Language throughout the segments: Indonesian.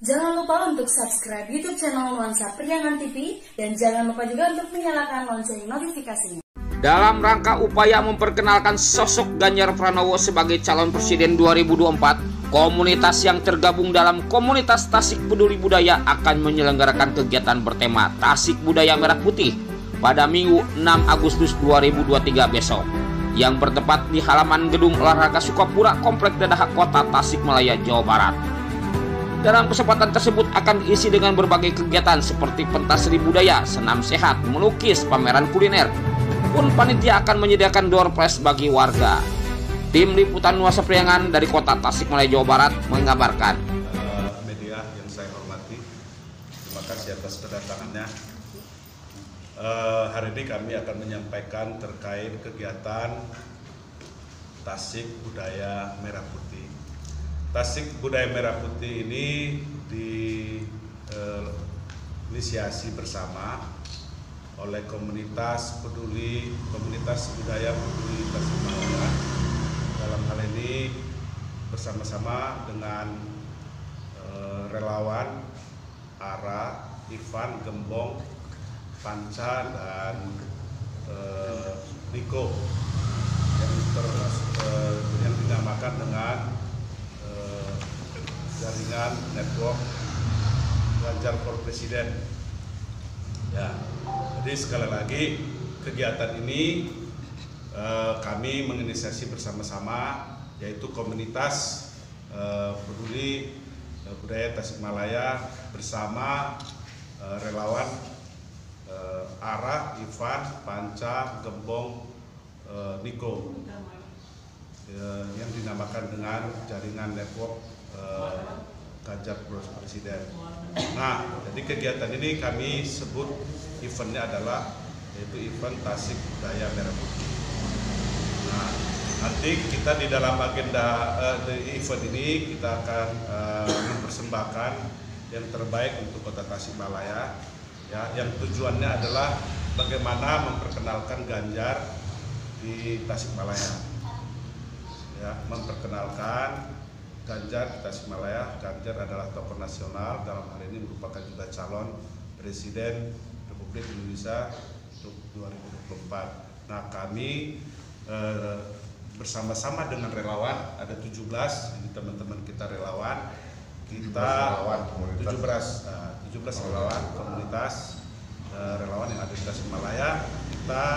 Jangan lupa untuk subscribe YouTube channel Nuansa Priangan TV dan jangan lupa juga untuk menyalakan lonceng notifikasinya. Dalam rangka upaya memperkenalkan sosok Ganjar Pranowo sebagai calon presiden 2024, komunitas yang tergabung dalam komunitas Tasik Peduli Budaya akan menyelenggarakan kegiatan bertema Tasik Budaya Merah Putih pada Minggu 6 Agustus 2023 besok, yang bertempat di halaman Gedung Olahraga Sukapura, Komplek Dadaha, Kota Tasikmalaya, Jawa Barat. Dalam kesempatan tersebut akan diisi dengan berbagai kegiatan seperti pentas seni budaya, senam sehat, melukis, pameran kuliner. Pun panitia akan menyediakan door prize bagi warga. Tim Liputan Nuansa Priangan dari Kota Tasikmalaya, Jawa Barat mengabarkan. Media yang saya hormati, terima kasih atas kedatangannya. Hari ini kami akan menyampaikan terkait kegiatan Tasik Budaya Merah Putih. Tasik Budaya Merah Putih ini diinisiasi bersama oleh komunitas budaya peduli Tasikmalaya. Dalam hal ini bersama-sama dengan relawan Ara, Ivan, Gembong, Panca, dan Niko yang dinamakan dengan jaringan network Ganjar for Presiden. Ya, jadi sekali lagi kegiatan ini kami menginisiasi bersama-sama, yaitu komunitas peduli budaya Tasikmalaya bersama relawan Ara, Ivan, Panca, Gembong, Niko yang dinamakan dengan jaringan network Ganjar Presiden. Nah, jadi kegiatan ini kami sebut eventnya adalah yaitu event Tasik Budaya Merah Putih. Nah, nanti kita di dalam agenda event ini kita akan mempersembahkan yang terbaik untuk Kota Tasikmalaya, ya, yang tujuannya adalah bagaimana memperkenalkan Ganjar di Tasikmalaya, ya, memperkenalkan Ganjar di Tasikmalaya. Ganjar adalah tokoh nasional, dalam hal ini merupakan juga calon Presiden Republik Indonesia untuk 2024. Nah, kami bersama-sama dengan relawan, ada 17, ini teman-teman kita relawan, kita 17 relawan komunitas relawan yang ada di Tasikmalaya. Kita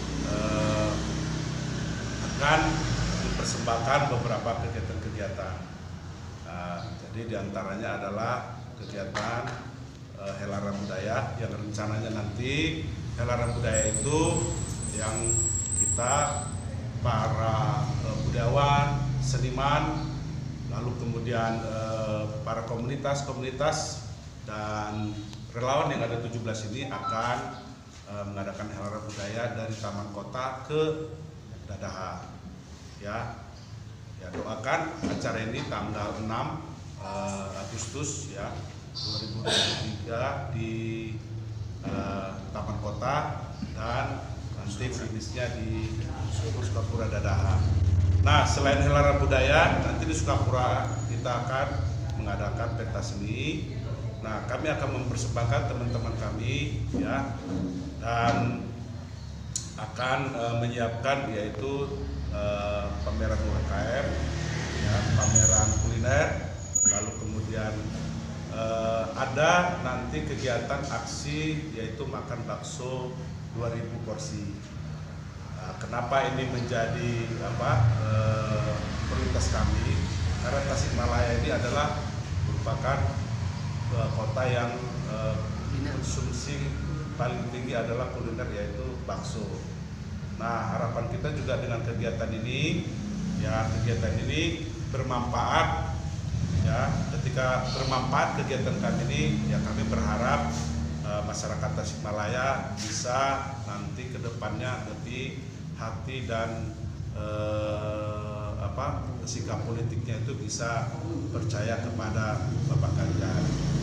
akan mempersembahkan beberapa kegiatan-kegiatan. Jadi diantaranya adalah kegiatan Helaran Budaya, yang rencananya nanti Helaran Budaya itu yang kita para budayawan, seniman, lalu kemudian para komunitas dan relawan yang ada 17 ini akan mengadakan Helaran Budaya dari Taman Kota ke Dadaha. Ya, doakan acara ini tanggal 6 Agustus ya 2023 di Taman Kota, dan nanti finishnya di Sukapura Dadaha. Nah, selain Helaran Budaya, nanti di Sukapura kita akan mengadakan pentas seni. Nah, kami akan mempersembahkan teman-teman kami, ya, dan akan menyiapkan yaitu pameran UMKM, ya, pameran kuliner, lalu kemudian ada nanti kegiatan aksi yaitu makan bakso 2000 porsi. Nah, kenapa ini menjadi prioritas kami? Karena Tasikmalaya ini adalah merupakan kota yang konsumsi paling tinggi adalah kuliner, yaitu bakso. Nah, harapan kita juga dengan kegiatan ini, ya, kegiatan ini bermanfaat, ya. Ketika bermanfaat kegiatan kami ini, ya, kami berharap masyarakat Tasikmalaya bisa nanti ke depannya lebih hati dan sikap politiknya itu bisa percaya kepada Bapak Ganjar.